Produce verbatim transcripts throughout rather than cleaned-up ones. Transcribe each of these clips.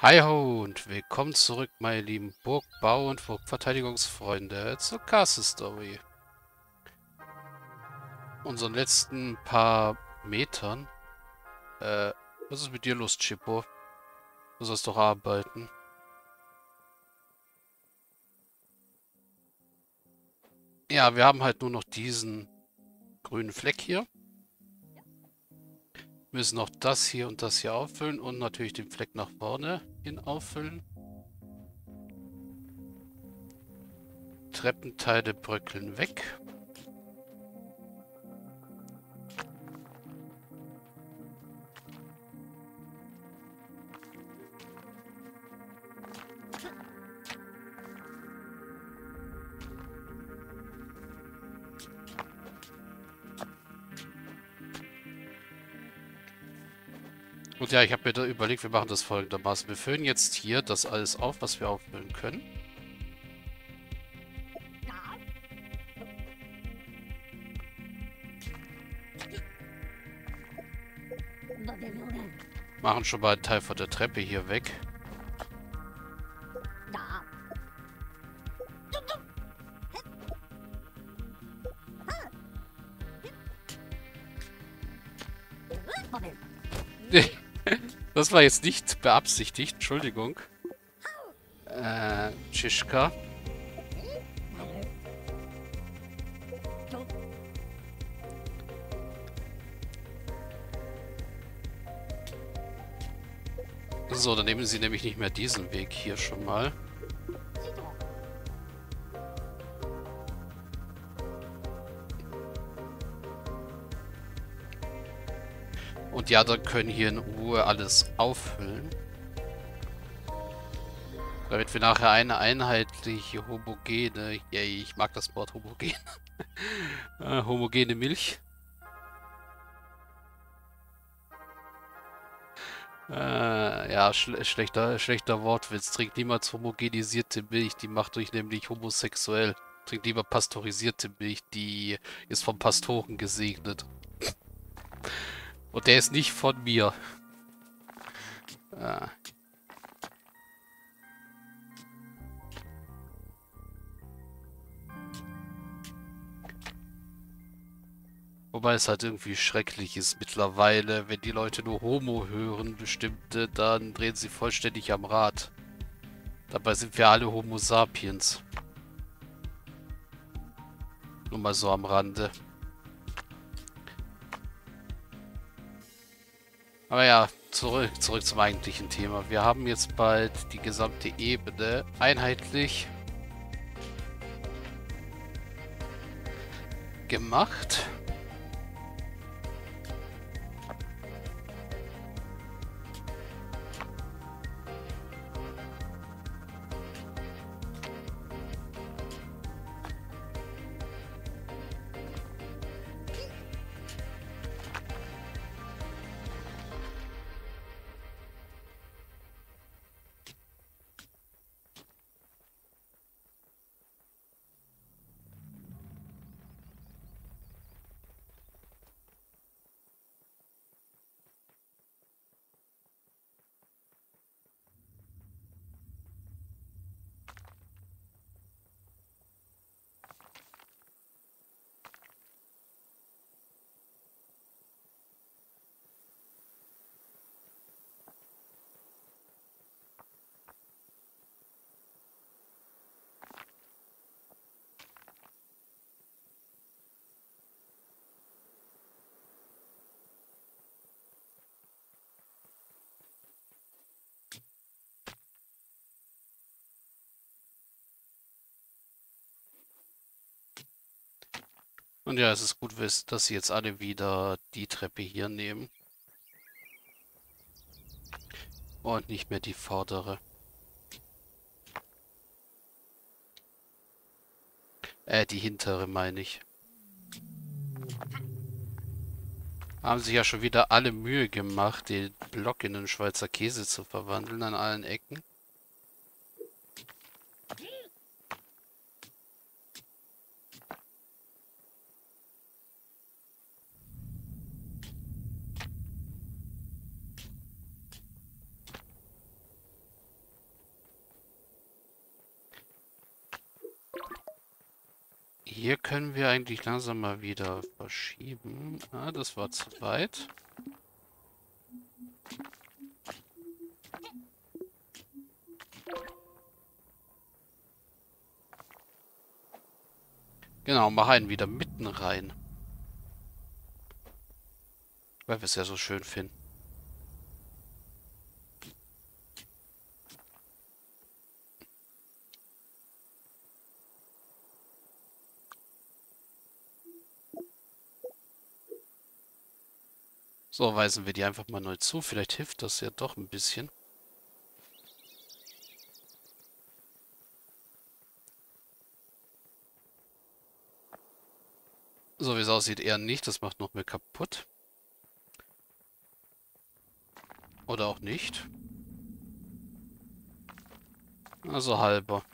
Hi ho und willkommen zurück, meine lieben Burgbau- und Burgverteidigungsfreunde, zur Castle Story. Unseren letzten paar Metern. Äh, was ist mit dir los, Chippo? Du sollst doch arbeiten. Ja, wir haben halt nur noch diesen grünen Fleck hier. Müssen noch das hier und das hier auffüllen und natürlich den Fleck nach vorne hin auffüllen. Treppenteile bröckeln weg. Und ja, ich habe mir da überlegt, wir machen das folgendermaßen. Wir füllen jetzt hier das alles auf, was wir auffüllen können. Machen schon mal einen Teil von der Treppe hier weg. Das war jetzt nicht beabsichtigt, Entschuldigung. Äh, Tschischka. So, dann nehmen Sie nämlich nicht mehr diesen Weg hier schon mal. Und ja, dann können hier in Ruhe alles auffüllen. Damit wir nachher eine einheitliche, homogene, yay, ich mag das Wort homogen, äh, homogene Milch. Äh, ja, schle schlechter, schlechter Wortwitz. Trinkt niemals homogenisierte Milch, die macht euch nämlich homosexuell. Trinkt lieber pasteurisierte Milch, die ist vom Pastoren gesegnet. Und der ist nicht von mir. Äh, Wobei es halt irgendwie schrecklich ist mittlerweile, wenn die Leute nur Homo hören, bestimmte, dann drehen sie vollständig am Rad. Dabei sind wir alle Homo sapiens. Nur mal so am Rande. Aber ja, zurück, zurück zum eigentlichen Thema. Wir haben jetzt bald die gesamte Ebene einheitlich gemacht. Und ja, es ist gut, dass sie jetzt alle wieder die Treppe hier nehmen. Und nicht mehr die vordere. Äh, die hintere meine ich. Haben sich ja schon wieder alle Mühe gemacht, den Block in den Schweizer Käse zu verwandeln an allen Ecken. hier können wir eigentlich langsam mal wieder verschieben. Ah, das war zu weit. Genau, mach einen wieder mitten rein. Weil wir es ja so schön finden. So, weisen wir die einfach mal neu zu. Vielleicht hilft das ja doch ein bisschen. So wie es aussieht, eher nicht. Das macht noch mehr kaputt. Oder auch nicht. Also halber.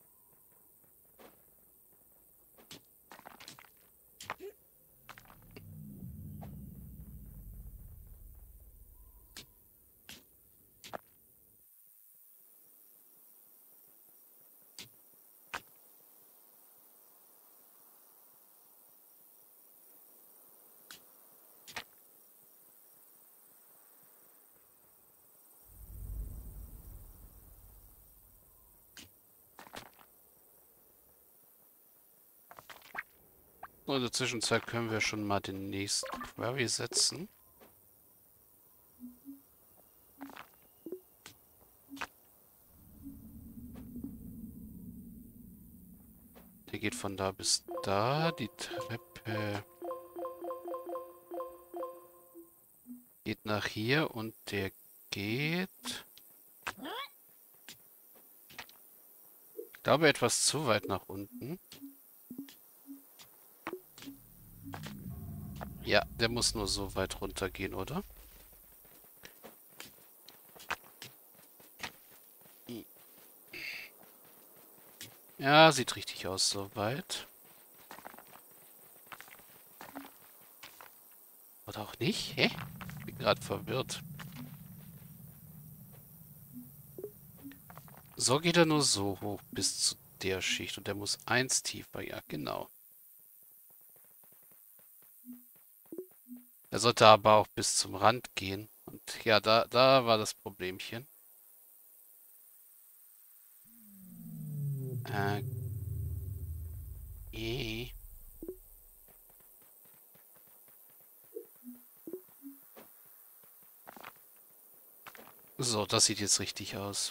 So, in der Zwischenzeit können wir schon mal den nächsten Query setzen. Der geht von da bis da. Die Treppe geht nach hier und der geht... Ich glaube, etwas zu weit nach unten. Ja, der muss nur so weit runtergehen, oder? Ja, sieht richtig aus, soweit. Oder auch nicht? Hä? Bin gerade verwirrt. So geht er nur so hoch bis zu der Schicht. Und der muss eins tiefer. Ja, genau. Er sollte aber auch bis zum Rand gehen. Und ja, da, da war das Problemchen. Äh, eh. So, das sieht jetzt richtig aus.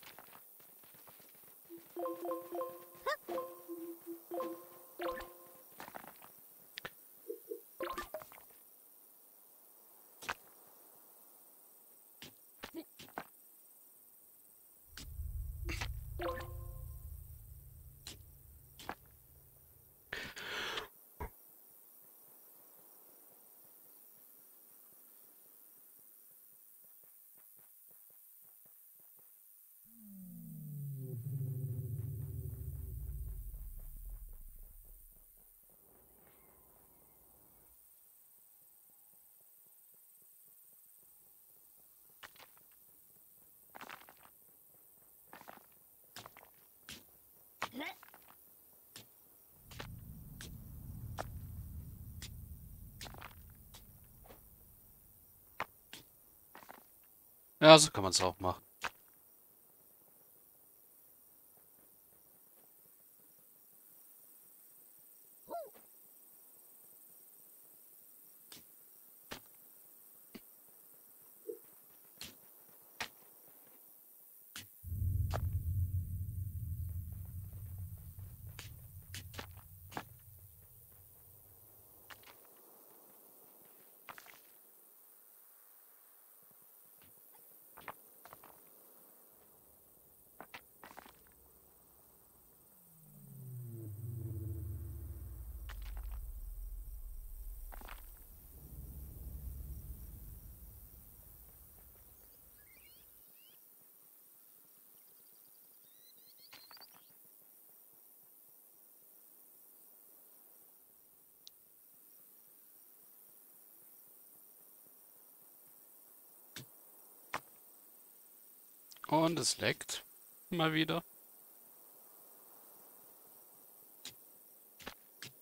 Ja, so kann man es auch machen. Und es leckt. Mal wieder.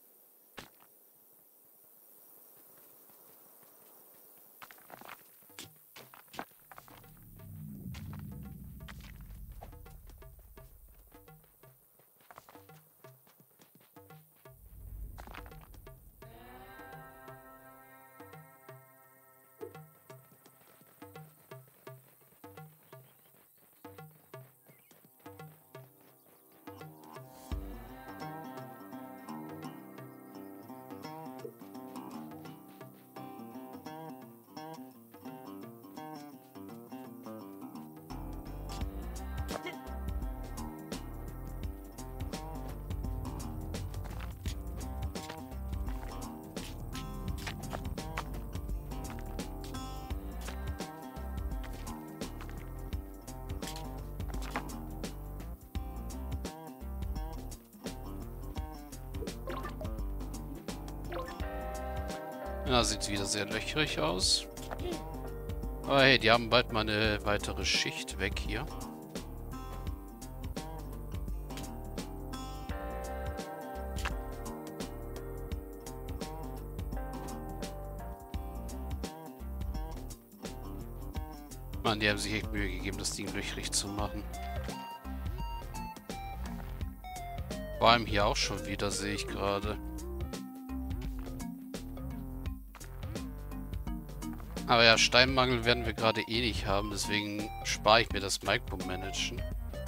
Ja, sieht wieder sehr löchrig aus. Aber hey, die haben bald mal eine weitere Schicht weg hier. Mann, die haben sich echt Mühe gegeben, das Ding löchrig zu machen. Vor allem hier auch schon wieder, sehe ich gerade. Aber ja, Steinmangel werden wir gerade eh nicht haben, deswegen spare ich mir das Micromanagen.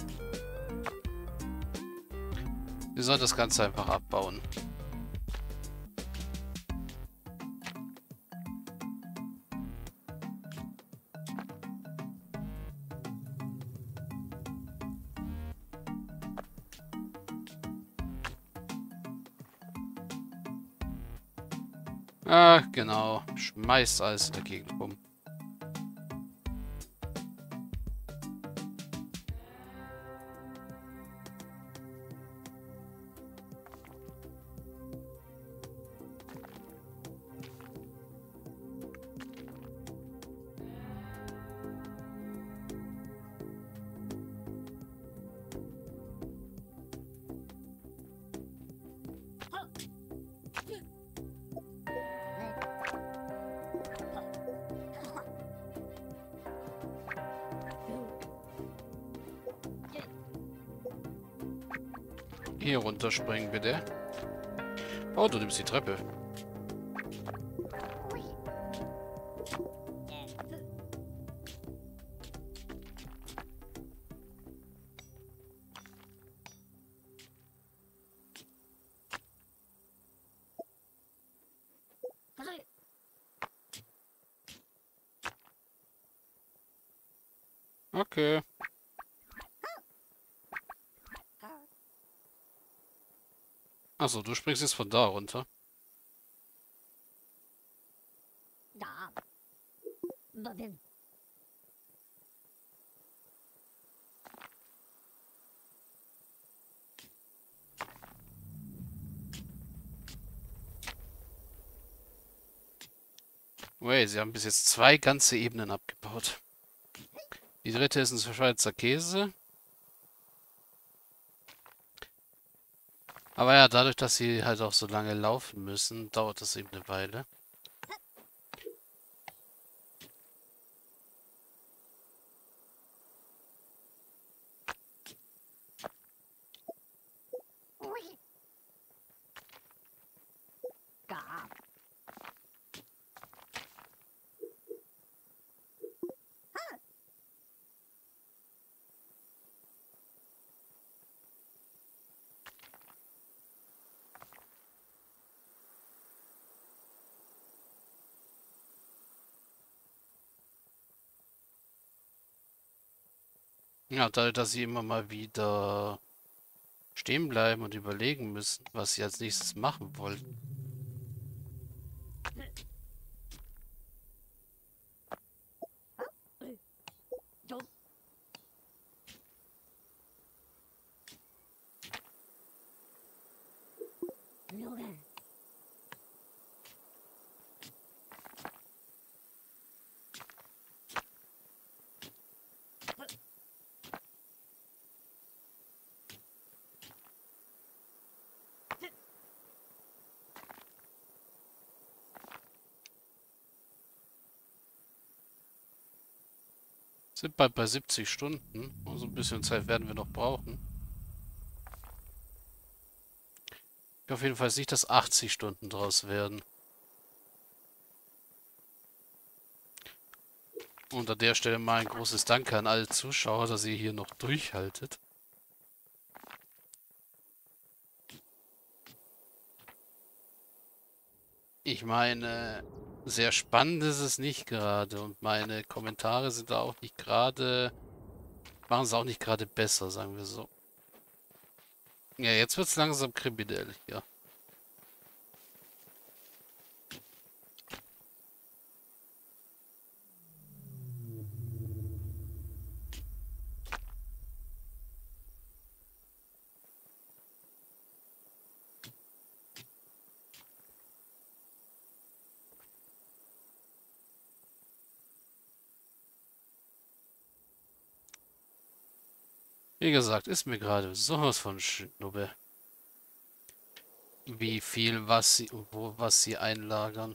Wir sollen das Ganze einfach abbauen. Ah, genau. Schmeißt alles in der Gegend rum. Hier runterspringen, bitte. Oh, du nimmst die Treppe. Okay. Achso, du springst jetzt von da runter. Wait, sie haben bis jetzt zwei ganze Ebenen abgebaut. Die dritte ist ein Schweizer Käse. Aber ja, dadurch, dass sie halt auch so lange laufen müssen, dauert das eben eine Weile. Ja, dadurch, dass sie immer mal wieder stehen bleiben und überlegen müssen, was sie als nächstes machen wollen. Sind bald bei siebzig Stunden. Also ein bisschen Zeit werden wir noch brauchen. Ich hoffe auf jeden Fall nicht, dass achtzig Stunden draus werden. Und an der Stelle mal ein großes Danke an alle Zuschauer, dass ihr hier noch durchhaltet. Ich meine, sehr spannend ist es nicht gerade und meine Kommentare sind da auch nicht gerade, machen es auch nicht gerade besser, sagen wir so. Ja, jetzt wird es langsam kriminell hier. Wie gesagt, ist mir gerade sowas von Schnuppe, wie viel was sie, wo, was sie einlagern.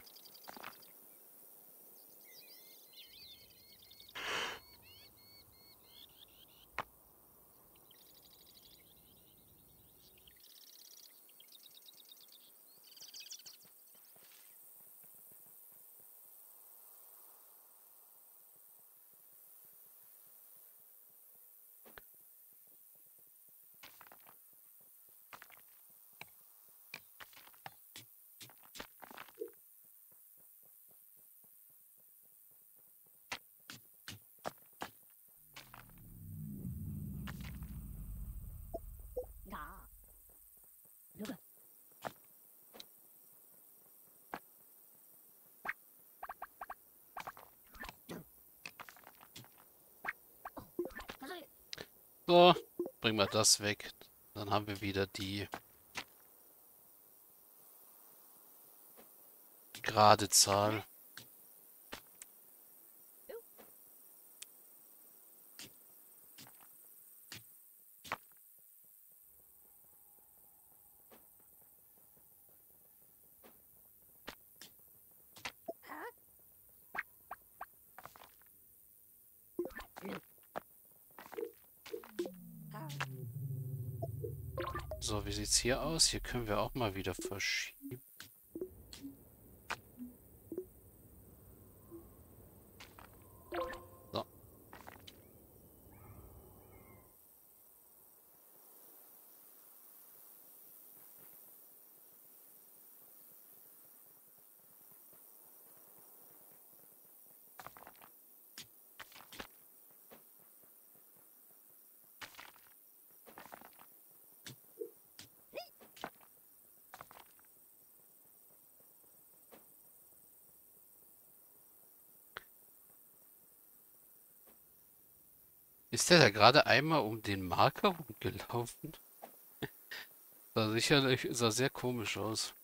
So, bringen wir das weg. Dann haben wir wieder die gerade Zahl. So, wie sieht's hier aus? Hier können wir auch mal wieder verschieben. So. Ist der da gerade einmal um den Marker rumgelaufen? Sah sicherlich, sah sehr komisch aus.